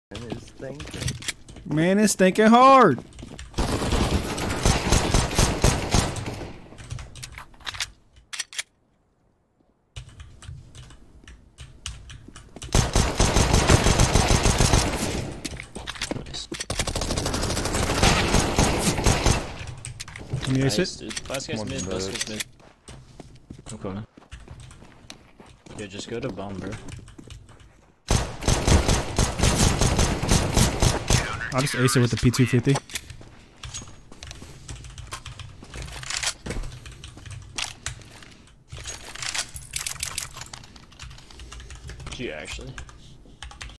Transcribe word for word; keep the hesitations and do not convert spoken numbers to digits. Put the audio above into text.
Man is thinking. Man is thinking hard. Can you ace Nice, it? dude. Last guy's mid, last guy's mid. I'm coming. Yeah, just go to bomb, bro. I'll just ace it with the P two fifty.